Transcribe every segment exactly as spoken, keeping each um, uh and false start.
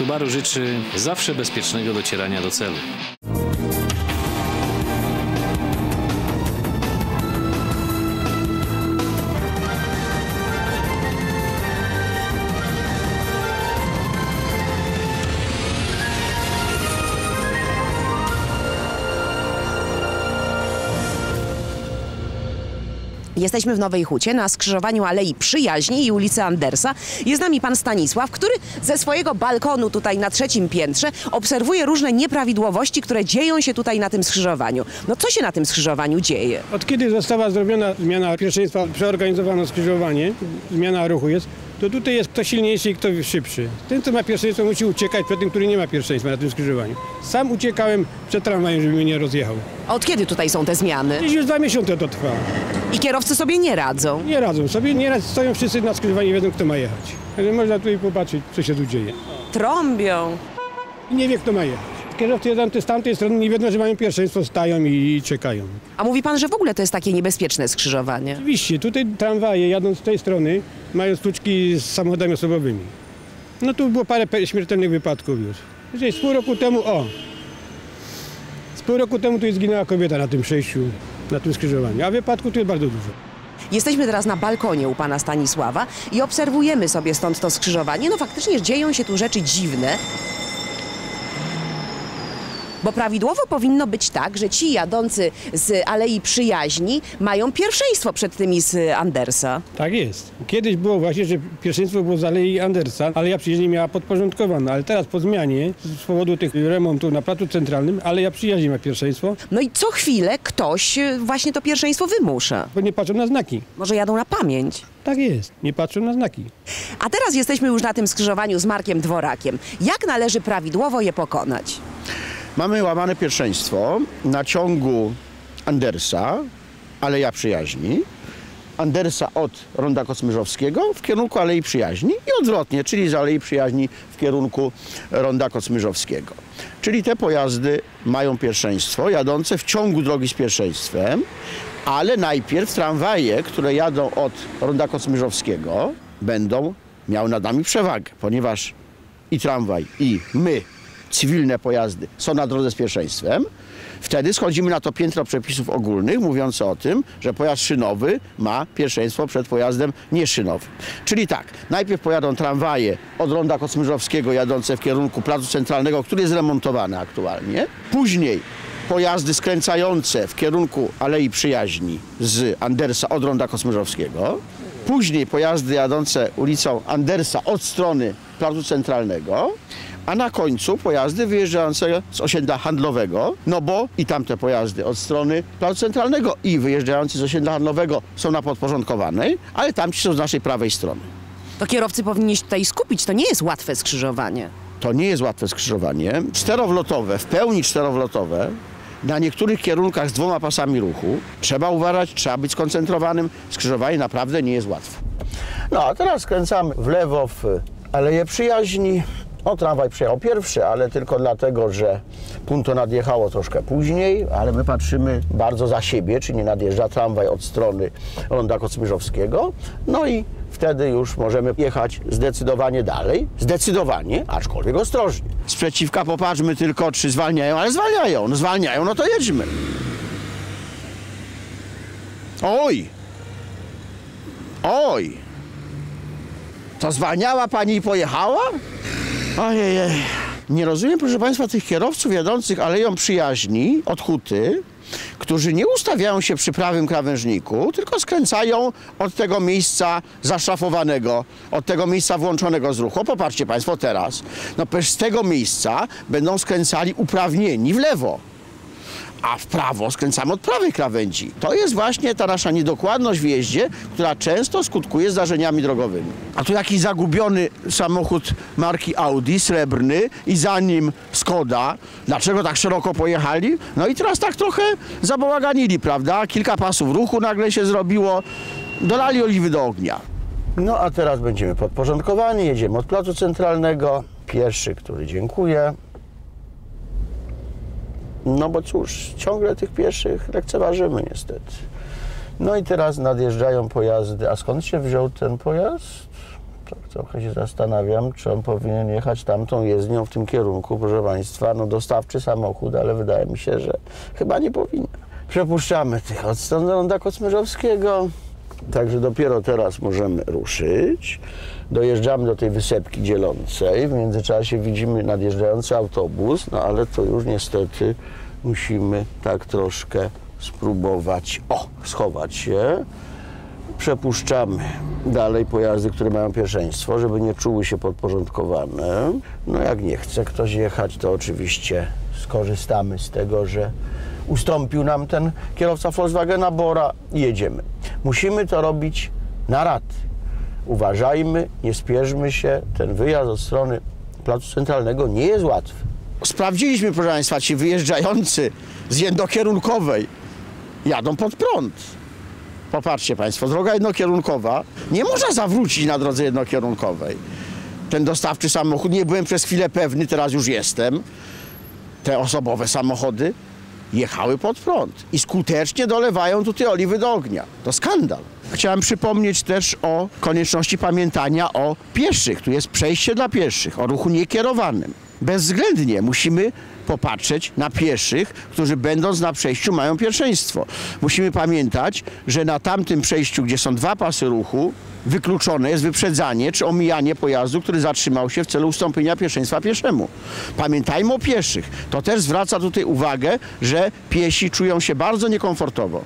Subaru życzy zawsze bezpiecznego docierania do celu. Jesteśmy w Nowej Hucie na skrzyżowaniu Alei Przyjaźni i ulicy Andersa. Jest z nami pan Stanisław, który ze swojego balkonu tutaj na trzecim piętrze obserwuje różne nieprawidłowości, które dzieją się tutaj na tym skrzyżowaniu. No co się na tym skrzyżowaniu dzieje? Od kiedy została zrobiona zmiana pierwszeństwa, przeorganizowano skrzyżowanie, zmiana ruchu jest, to tutaj jest kto silniejszy i kto szybszy. Ten, co ma pierwszeństwo, musi uciekać przed tym, który nie ma pierwszeństwa na tym skrzyżowaniu. Sam uciekałem przed tramwajem, żeby mnie nie rozjechał. A od kiedy tutaj są te zmiany? Dziś już dwa miesiące to trwa. I kierowcy sobie nie radzą? Nie radzą sobie, nieraz stoją wszyscy na skrzyżowaniu i wiedzą, kto ma jechać. Ale można tutaj popatrzeć, co się tu dzieje. Trąbią. I nie wie, kto ma jechać. Kierowcy jadący z tamtej strony nie wiedzą, że mają pierwszeństwo, stają i czekają. A mówi pan, że w ogóle to jest takie niebezpieczne skrzyżowanie? Oczywiście, tutaj tramwaje jadąc z tej strony mają stłuczki z samochodami osobowymi. No tu było parę śmiertelnych wypadków już. Gdzieś z pół roku temu, o, z pół roku temu tu zginęła kobieta na tym przejściu, na tym skrzyżowaniu, a wypadków tu jest bardzo dużo. Jesteśmy teraz na balkonie u pana Stanisława i obserwujemy sobie stąd to skrzyżowanie. No faktycznie dzieją się tu rzeczy dziwne. Bo prawidłowo powinno być tak, że ci jadący z Alei Przyjaźni mają pierwszeństwo przed tymi z Andersa. Tak jest. Kiedyś było właśnie, że pierwszeństwo było z Alei Andersa, Aleja Przyjaźni miała podporządkowane, ale teraz po zmianie, z powodu tych remontów na placu centralnym, Aleja Przyjaźni ma pierwszeństwo. No i co chwilę ktoś właśnie to pierwszeństwo wymusza. Bo nie patrzą na znaki. Może jadą na pamięć. Tak jest, nie patrzą na znaki. A teraz jesteśmy już na tym skrzyżowaniu z Markiem Dworakiem. Jak należy prawidłowo je pokonać? Mamy łamane pierwszeństwo na ciągu Andersa, Aleja Przyjaźni, Andersa od Ronda Kosmyrzowskiego w kierunku Alei Przyjaźni i odwrotnie, czyli z Alei Przyjaźni w kierunku Ronda Kosmyrzowskiego. Czyli te pojazdy mają pierwszeństwo jadące w ciągu drogi z pierwszeństwem, ale najpierw tramwaje, które jadą od Ronda Kosmyrzowskiego, będą miały nad nami przewagę, ponieważ i tramwaj, i my, cywilne pojazdy, są na drodze z pierwszeństwem. Wtedy schodzimy na to piętro przepisów ogólnych mówiące o tym, że pojazd szynowy ma pierwszeństwo przed pojazdem nieszynowym. Czyli tak, najpierw pojadą tramwaje od Ronda Kosmyrzowskiego jadące w kierunku Placu Centralnego, który jest remontowany aktualnie. Później pojazdy skręcające w kierunku Alei Przyjaźni z Andersa od Ronda Kosmyrzowskiego. Później pojazdy jadące ulicą Andersa od strony Placu Centralnego. A na końcu pojazdy wyjeżdżające z osiedla handlowego, no bo i tamte pojazdy od strony Placu Centralnego i wyjeżdżające z osiedla handlowego są na podporządkowanej, ale tamci są z naszej prawej strony. To kierowcy powinni się tutaj skupić, to nie jest łatwe skrzyżowanie. To nie jest łatwe skrzyżowanie. Czterowlotowe, w pełni czterowlotowe, na niektórych kierunkach z dwoma pasami ruchu. Trzeba uważać, trzeba być skoncentrowanym. Skrzyżowanie naprawdę nie jest łatwe. No a teraz skręcamy w lewo w Aleję Przyjaźni. O, tramwaj przyjechał pierwszy, ale tylko dlatego, że Punto nadjechało troszkę później, ale my patrzymy bardzo za siebie, czy nie nadjeżdża tramwaj od strony Ronda Kosmyrzowskiego. No i wtedy już możemy jechać zdecydowanie dalej, zdecydowanie, aczkolwiek ostrożnie. Sprzeciwka popatrzmy tylko, czy zwalniają, ale zwalniają, no zwalniają, no to jedźmy. Oj! Oj! To zwalniała pani i pojechała? Ojej, nie rozumiem, proszę państwa, tych kierowców jadących Aleją Przyjaźni od Huty, którzy nie ustawiają się przy prawym krawężniku, tylko skręcają od tego miejsca zaszrafowanego, od tego miejsca włączonego z ruchu. Popatrzcie państwo teraz, no przecież z tego miejsca będą skręcali uprawnieni w lewo, a w prawo skręcamy od prawej krawędzi. To jest właśnie ta nasza niedokładność w jeździe, która często skutkuje zdarzeniami drogowymi. A tu jakiś zagubiony samochód marki Audi, srebrny, i za nim Skoda. Dlaczego tak szeroko pojechali? No i teraz tak trochę zabałaganili, prawda? Kilka pasów ruchu nagle się zrobiło, dolali oliwy do ognia. No a teraz będziemy podporządkowani, jedziemy od Placu Centralnego. Pierwszy, który dziękuję. No bo cóż, ciągle tych pieszych lekceważymy niestety. No i teraz nadjeżdżają pojazdy. A skąd się wziął ten pojazd? Tak, trochę się zastanawiam, czy on powinien jechać tamtą jezdnią w tym kierunku, proszę Państwa. No dostawczy samochód, ale wydaje mi się, że chyba nie powinien. Przepuszczamy tych od strony Ronda Kosmyrzowskiego, także dopiero teraz możemy ruszyć. Dojeżdżamy do tej wysepki dzielącej, w międzyczasie widzimy nadjeżdżający autobus, no ale to już niestety musimy tak troszkę spróbować, o, schować się. Przepuszczamy dalej pojazdy, które mają pierwszeństwo, żeby nie czuły się podporządkowane. No jak nie chce ktoś jechać, to oczywiście skorzystamy z tego, że ustąpił nam ten kierowca Volkswagena Bora i jedziemy. Musimy to robić na raty. Uważajmy, nie spieszmy się. Ten wyjazd od strony Placu Centralnego nie jest łatwy. Sprawdziliśmy, proszę Państwa, ci wyjeżdżający z jednokierunkowej jadą pod prąd. Popatrzcie Państwo, droga jednokierunkowa, nie można zawrócić na drodze jednokierunkowej. Ten dostawczy samochód, nie byłem przez chwilę pewny, teraz już jestem, te osobowe samochody jechały pod prąd i skutecznie dolewają tutaj oliwy do ognia. To skandal. Chciałem przypomnieć też o konieczności pamiętania o pieszych. Tu jest przejście dla pieszych, o ruchu niekierowanym. Bezwzględnie musimy popatrzeć na pieszych, którzy będąc na przejściu mają pierwszeństwo. Musimy pamiętać, że na tamtym przejściu, gdzie są dwa pasy ruchu, wykluczone jest wyprzedzanie czy omijanie pojazdu, który zatrzymał się w celu ustąpienia pierwszeństwa pieszemu. Pamiętajmy o pieszych. To też zwraca tutaj uwagę, że piesi czują się bardzo niekomfortowo.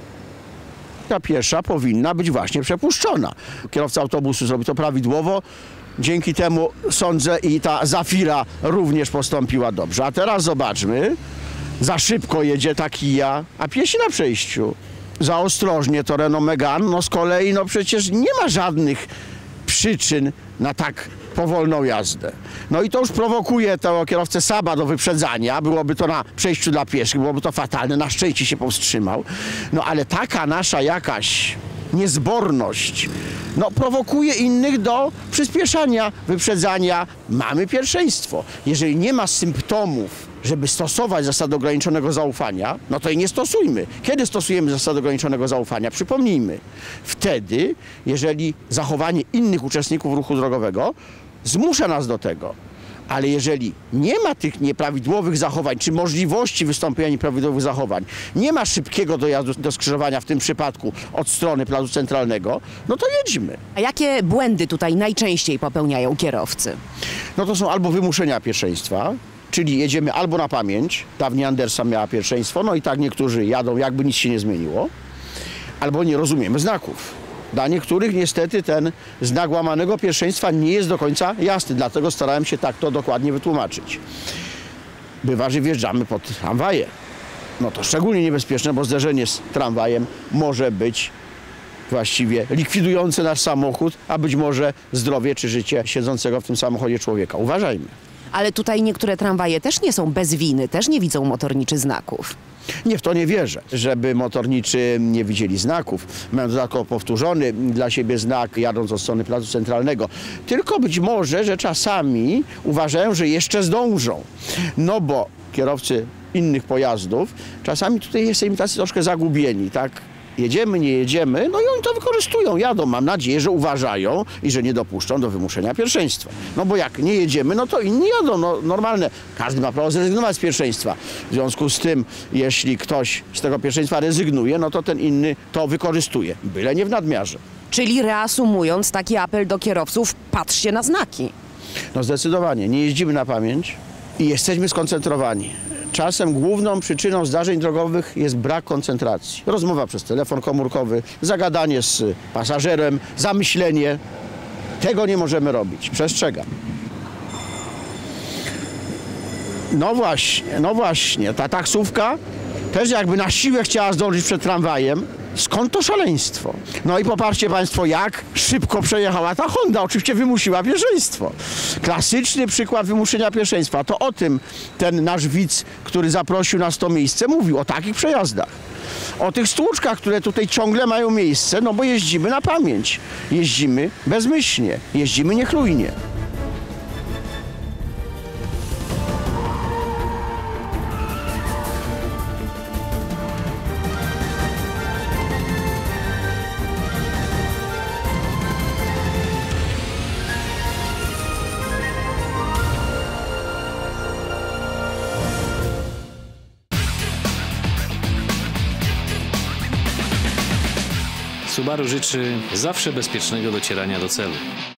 Ta piesza powinna być właśnie przepuszczona. Kierowca autobusu zrobi to prawidłowo. Dzięki temu sądzę i ta Zafira również postąpiła dobrze. A teraz zobaczmy, za szybko jedzie ta Kia, a piesi na przejściu. Za ostrożnie to Renault Megane, no z kolei no przecież nie ma żadnych przyczyn na tak powolną jazdę. No i to już prowokuje tego kierowcę Saaba do wyprzedzania, byłoby to na przejściu dla pieszych, byłoby to fatalne, na szczęście się powstrzymał. No ale taka nasza jakaś niezborność, no prowokuje innych do przyspieszania, wyprzedzania. Mamy pierwszeństwo. Jeżeli nie ma symptomów, żeby stosować zasady ograniczonego zaufania, no to i nie stosujmy. Kiedy stosujemy zasady ograniczonego zaufania? Przypomnijmy. Wtedy, jeżeli zachowanie innych uczestników ruchu drogowego zmusza nas do tego. Ale jeżeli nie ma tych nieprawidłowych zachowań, czy możliwości wystąpienia nieprawidłowych zachowań, nie ma szybkiego dojazdu do skrzyżowania, w tym przypadku od strony Placu Centralnego, no to jedźmy. A jakie błędy tutaj najczęściej popełniają kierowcy? No to są albo wymuszenia pierwszeństwa, czyli jedziemy albo na pamięć, dawniej Andersa miała pierwszeństwo, no i tak niektórzy jadą, jakby nic się nie zmieniło, albo nie rozumiemy znaków. Dla niektórych niestety ten znak łamanego pierwszeństwa nie jest do końca jasny, dlatego starałem się tak to dokładnie wytłumaczyć. Bywa, że wjeżdżamy pod tramwaje. No to szczególnie niebezpieczne, bo zderzenie z tramwajem może być właściwie likwidujące nasz samochód, a być może zdrowie czy życie siedzącego w tym samochodzie człowieka. Uważajmy. Ale tutaj niektóre tramwaje też nie są bez winy, też nie widzą motorniczy znaków. Nie, w to nie wierzę, żeby motorniczy nie widzieli znaków. Mają dodatkowo powtórzony dla siebie znak, jadąc od strony Placu Centralnego. Tylko być może, że czasami uważają, że jeszcze zdążą. No bo kierowcy innych pojazdów czasami tutaj jesteśmy tacy troszkę zagubieni, tak? Jedziemy, nie jedziemy, no i oni to wykorzystują, jadą. Mam nadzieję, że uważają i że nie dopuszczą do wymuszenia pierwszeństwa. No bo jak nie jedziemy, no to inni jadą, no normalne. Każdy ma prawo zrezygnować z pierwszeństwa. W związku z tym, jeśli ktoś z tego pierwszeństwa rezygnuje, no to ten inny to wykorzystuje, byle nie w nadmiarze. Czyli reasumując, taki apel do kierowców, patrzcie na znaki. No zdecydowanie, nie jeździmy na pamięć i jesteśmy skoncentrowani. Czasem główną przyczyną zdarzeń drogowych jest brak koncentracji. Rozmowa przez telefon komórkowy, zagadanie z pasażerem, zamyślenie. Tego nie możemy robić. Przestrzegam. No właśnie, no właśnie. Ta taksówka też jakby na siłę chciała zdążyć przed tramwajem. Skąd to szaleństwo? No i popatrzcie Państwo, jak szybko przejechała ta Honda. Oczywiście wymusiła pierwszeństwo. Klasyczny przykład wymuszenia pierwszeństwa. To o tym ten nasz widz, który zaprosił nas w to miejsce, mówił, o takich przejazdach. O tych stłuczkach, które tutaj ciągle mają miejsce, no bo jeździmy na pamięć. Jeździmy bezmyślnie, jeździmy niechlujnie. Subaru życzy zawsze bezpiecznego docierania do celu.